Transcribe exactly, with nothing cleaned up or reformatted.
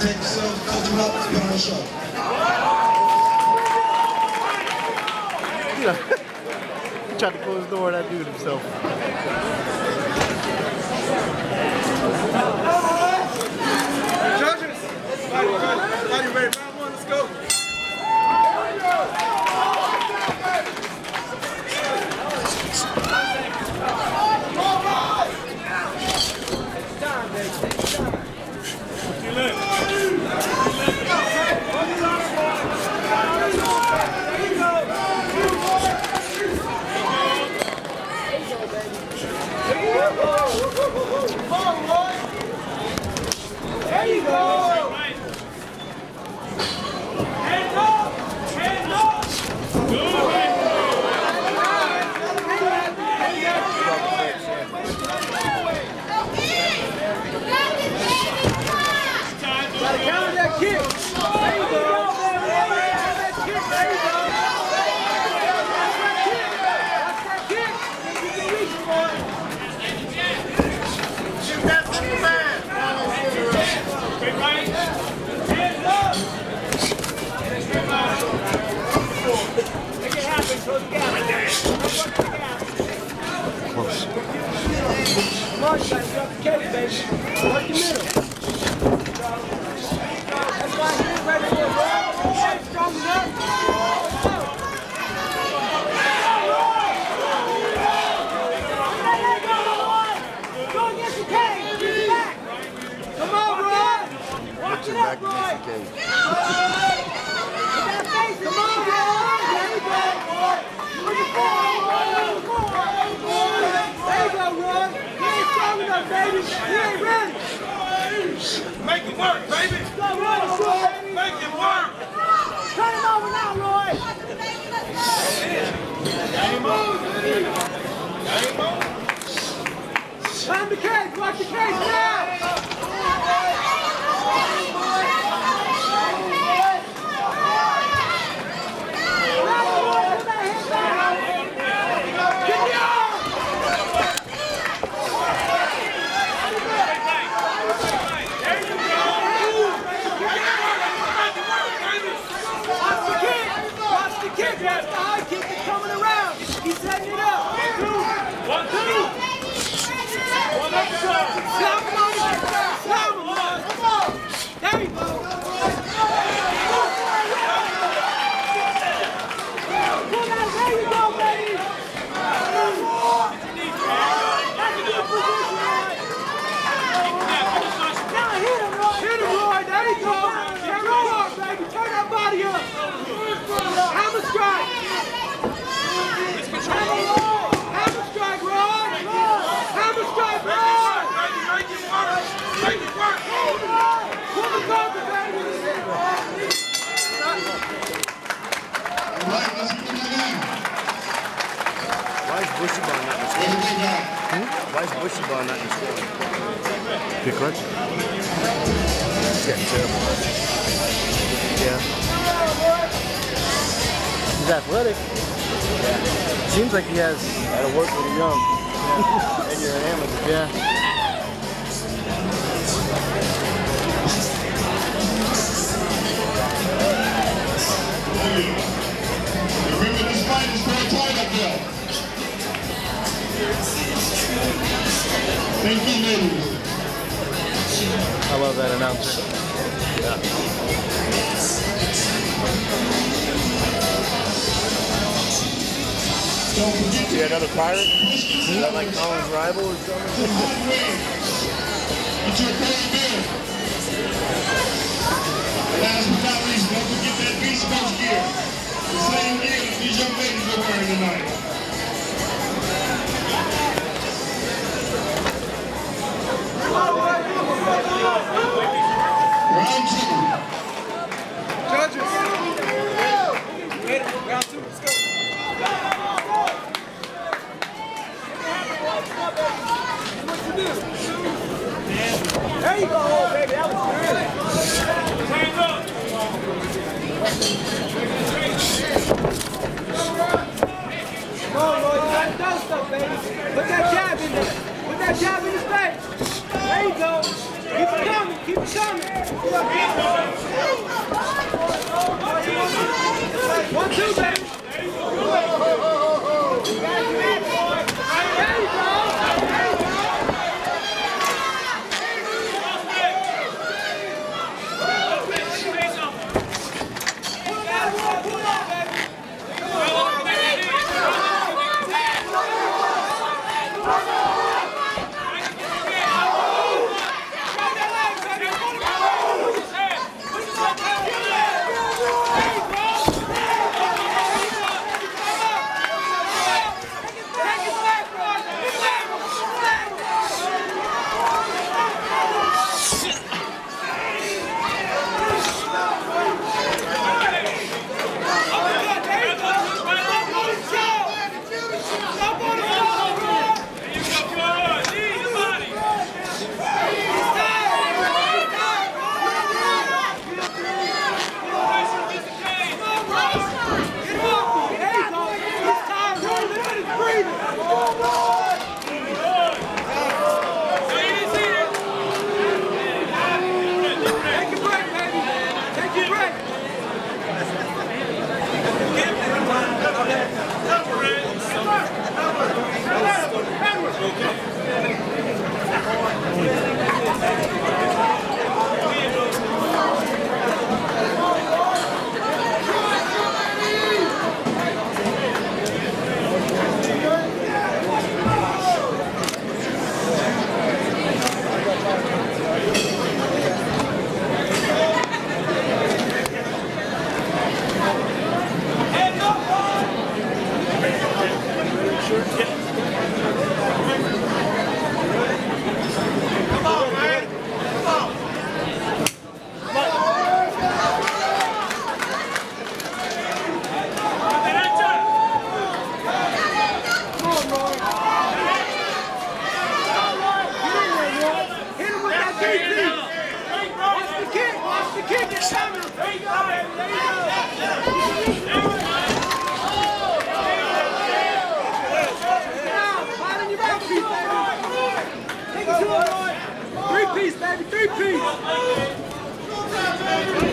take yourself, belt him up, put on the show. You know, he tried to close the door and outdo himself. Judges! Body ready, body ready, round one, let's go! There you go! Hands up! Hands up! Gotta counter that kick! There you go! That kick! There you go! That's that kick! That's that kick! You can reach for it! Shoot that Superman! Straight right! Hands up! Make it happen, close the gap. Close. Come on, you guys, drop the cage, baby. Work your middle. That's why you're ready for it, bro. Strong enough. Go against the cage. Get it back. Come on, Roy. Watch it up, Roy. Get that face. Come on, Roy. There you go, Roy. Where's the ball? There you go, Roy. You ain't strong enough, baby. You ain't ready. Make it work, baby. Go, Roy. Make it work. Turn him over now, Roy. Game on. Game on. Time the cage. Watch the cage now. Kick, watch the high kick is coming around. He's setting it up. Two, one, two. One up shot. Slap him on the slap him on. Come on. There you go. There you go, baby. That's a good position, Roy. Now hit him, Roy. Hit him, Roy. There you go. Turn it up, baby. Turn that body up. Hammer strike! Hammer strike, Ron! Hammer strike, Ron! Make it work! Make it work! Pull the cover, baby! Alright, let's put that in. Why is Bushy Bar not in the score? Hmm? Why is Bushy Bar not in the score? Good crunch? He's getting terrible. Yeah. He's athletic. Yeah. Seems like he has. Gotta work when you're young. Yeah. And you're an amateur. Yeah. Remember, this fight is very tight up there. Thank you, ladies. I love that announcer. Yeah. You got another pirate? Is that like Colin's rival or something? Get your cold beer. Last but not least, don't forget that Beast Coast gear. The same gear that these young ladies are wearing tonight. Round two. Judges. Wait, round two, let's go. What you do? There you go, baby. That was good. Hands up. Come on, Lloyd. You got to do stuff, baby. Put that jab in there. Put that jab in his face. There you go. Keep it coming. Keep it coming. One, two, baby. Three piece, baby, three piece.